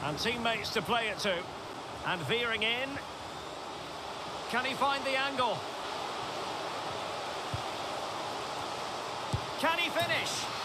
And teammates to play it to. And veering in. Can he find the angle? Can he finish?